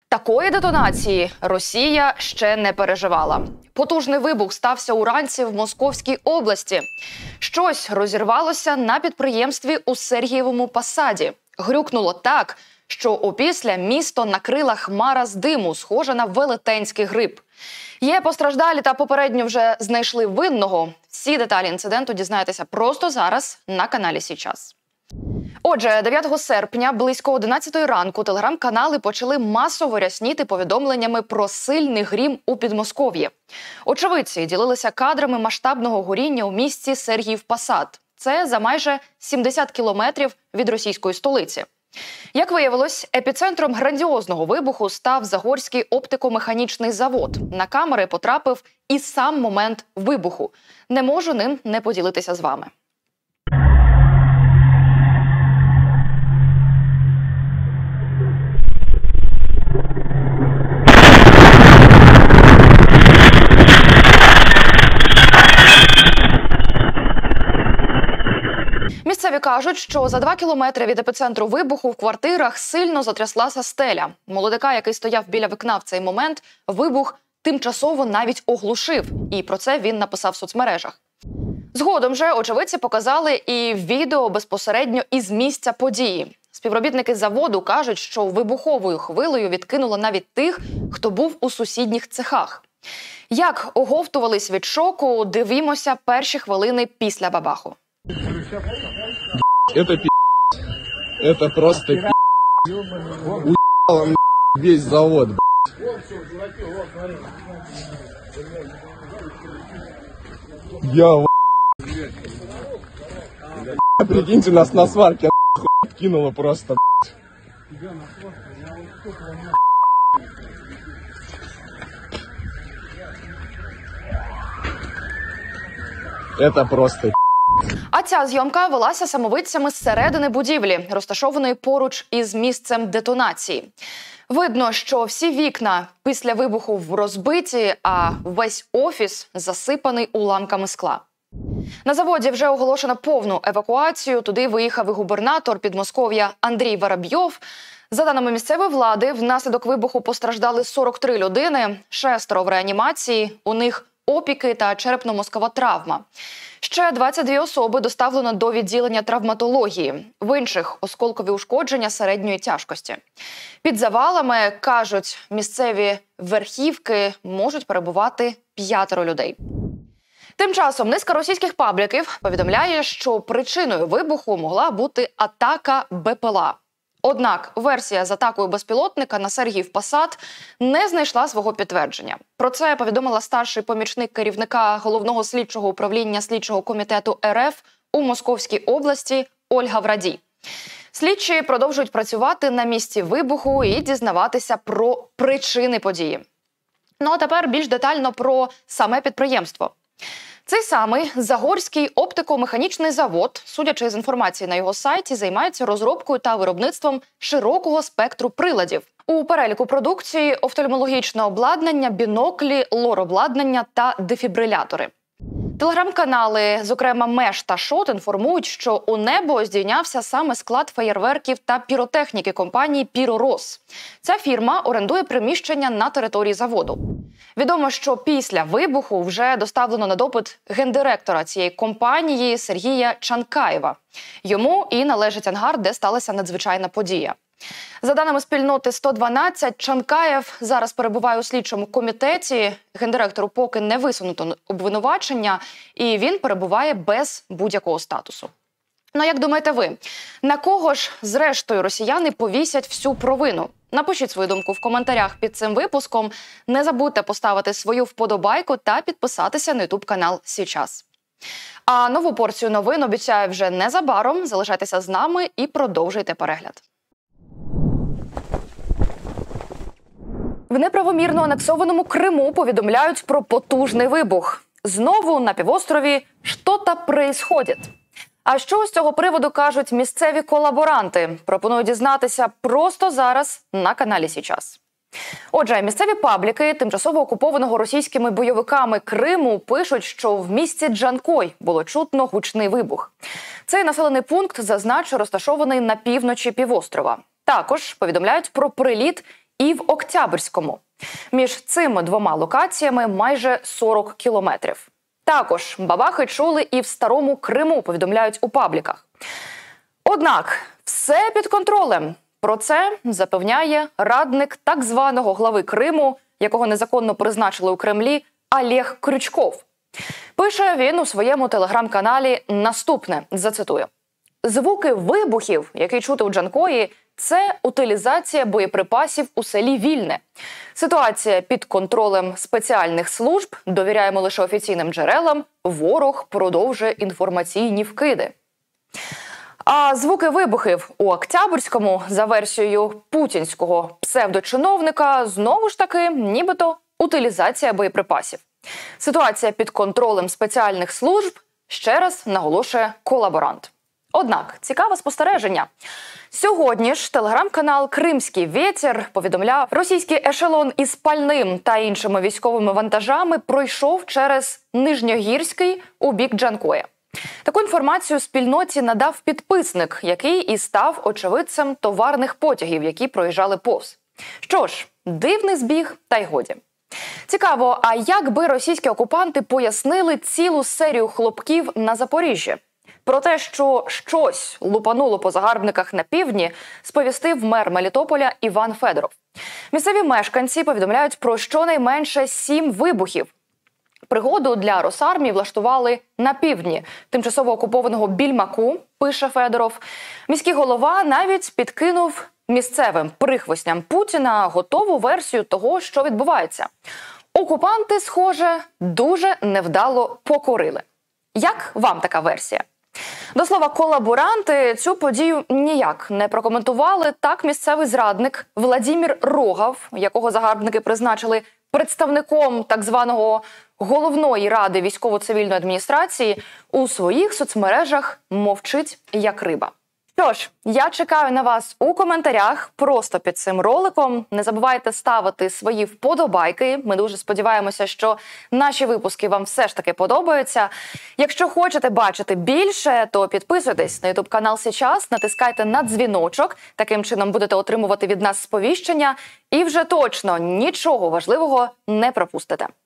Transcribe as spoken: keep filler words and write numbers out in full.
Такої детонації Росія ще не переживала. Потужний вибух стався уранці в Московській області. Щось розірвалося на підприємстві у Сергієвому Посаді. Грюкнуло так, що опісля місто накрила хмара з диму, схожа на велетенський гриб. Є постраждалі та попередньо вже знайшли винного. Всі деталі інциденту дізнаєтеся просто зараз на каналі «Січас». Отже, дев'ятого серпня близько одинадцятої ранку телеграм-канали почали масово рясніти повідомленнями про сильний грім у Підмосков'ї. Очевидці ділилися кадрами масштабного горіння у місті Сергіїв Посад. Це за майже сімдесят кілометрів від російської столиці. Як виявилось, епіцентром грандіозного вибуху став Загорський оптико-механічний завод. На камери потрапив і сам момент вибуху. Не можу ним не поділитися з вами. Місцеві кажуть, що за два кілометри від епіцентру вибуху в квартирах сильно затряслася стеля. Молодика, який стояв біля вікна в цей момент, вибух тимчасово навіть оглушив. І про це він написав в соцмережах. Згодом же очевидці показали і відео безпосередньо із місця події. Співробітники заводу кажуть, що вибуховою хвилею відкинуло навіть тих, хто був у сусідніх цехах. Як оговтувались від шоку, дивімося перші хвилини після бабаху. Это пи***. Это просто пи***. Уебало весь завод, Я Прикиньте, нас на сварке кинуло просто, Это просто. А ця зйомка велася самовидцями зсередини будівлі, розташованої поруч із місцем детонації. Видно, що всі вікна після вибуху розбиті, а весь офіс засипаний уламками скла. На заводі вже оголошено повну евакуацію. Туди виїхав і губернатор Підмосков'я Андрій Воробйов. За даними місцевої влади, внаслідок вибуху постраждали сорок три людини, шестеро в реанімації, у них опіки та черепно-мозкова травма. Ще двадцять дві особи доставлено до відділення травматології. В інших – осколкові ушкодження середньої тяжкості. Під завалами, кажуть, місцеві верхівки можуть перебувати п'ятеро людей. Тим часом низка російських пабліків повідомляє, що причиною вибуху могла бути атака БПЛА. Однак версія з атакою безпілотника на Сергіїв Посад не знайшла свого підтвердження. Про це повідомила старший помічник керівника Головного слідчого управління слідчого комітету РФ у Московській області Ольга Врадій. Слідчі продовжують працювати на місці вибуху і дізнаватися про причини події. Ну а тепер більш детально про саме підприємство. Цей самий Загорський оптико-механічний завод, судячи з інформації на його сайті, займається розробкою та виробництвом широкого спектру приладів. У переліку продукції – офтальмологічне обладнання, біноклі, лор-обладнання та дефібрилятори. Телеграм-канали, зокрема «Меш» та «Шот», інформують, що у небо здійнявся саме склад феєрверків та піротехніки компанії «Піророс». Ця фірма орендує приміщення на території заводу. Відомо, що після вибуху вже доставлено на допит гендиректора цієї компанії Сергія Чанкаєва. Йому і належить ангар, де сталася надзвичайна подія. За даними спільноти сто дванадцять, Чанкаєв зараз перебуває у слідчому комітеті. Гендиректору поки не висунуто обвинувачення, і він перебуває без будь-якого статусу. Ну, як думаєте ви, на кого ж, зрештою, росіяни повісять всю провину? Напишіть свою думку в коментарях під цим випуском. Не забудьте поставити свою вподобайку та підписатися на ютуб-канал «Січас». А нову порцію новин обіцяю вже незабаром. Залишайтеся з нами і продовжуйте перегляд. В неправомірно анексованому Криму повідомляють про потужний вибух. Знову на півострові «що-то происходит». А що з цього приводу кажуть місцеві колаборанти? Пропоную дізнатися просто зараз на каналі «Січас». Отже, місцеві пабліки тимчасово окупованого російськими бойовиками Криму пишуть, що в місті Джанкой було чутно гучний вибух. Цей населений пункт, зазначу, розташований на півночі півострова. Також повідомляють про приліт і в Октябрьському. Між цими двома локаціями майже сорок кілометрів. Також бабахи чули і в Старому Криму, повідомляють у пабліках. Однак все під контролем. Про це запевняє радник так званого глави Криму, якого незаконно призначили у Кремлі, Олег Крючков. Пише він у своєму телеграм-каналі наступне, зацитую. «Звуки вибухів, які чути у Джанкої, це утилізація боєприпасів у селі Вільне. Ситуація під контролем спеціальних служб, довіряємо лише офіційним джерелам, ворог продовжує інформаційні вкиди». А звуки вибухів у Октябрьському, за версією путінського псевдочиновника, знову ж таки, нібито утилізація боєприпасів. Ситуація під контролем спеціальних служб, ще раз наголошує колаборант. Однак, цікаве спостереження. Сьогодні ж телеграм-канал «Кримський ветер» повідомляв, російський ешелон із пальним та іншими військовими вантажами пройшов через Нижньогірський у бік Джанкоя. Таку інформацію спільноті надав підписник, який і став очевидцем товарних потягів, які проїжджали повз. Що ж, дивний збіг, та й годі. Цікаво, а як би російські окупанти пояснили цілу серію хлопків на Запоріжжі? Про те, що щось лупануло по загарбниках на півдні, сповістив мер Мелітополя Іван Федоров. Місцеві мешканці повідомляють про щонайменше сім вибухів. Пригоду для Росармії влаштували на півдні тимчасово окупованого Більмаку, пише Федоров. Міський голова навіть підкинув місцевим прихвосням Путіна готову версію того, що відбувається. Окупанти, схоже, дуже невдало покорили. Як вам така версія? До слова, колаборанти цю подію ніяк не прокоментували. Так місцевий зрадник Владимир Рогов, якого загарбники призначили представником так званого головної ради військово-цивільної адміністрації, у своїх соцмережах мовчить як риба. Що ж, я чекаю на вас у коментарях просто під цим роликом. Не забувайте ставити свої вподобайки. Ми дуже сподіваємося, що наші випуски вам все ж таки подобаються. Якщо хочете бачити більше, то підписуйтесь на ютуб канал «Сейчас», натискайте на дзвіночок. Таким чином будете отримувати від нас сповіщення. І вже точно нічого важливого не пропустите.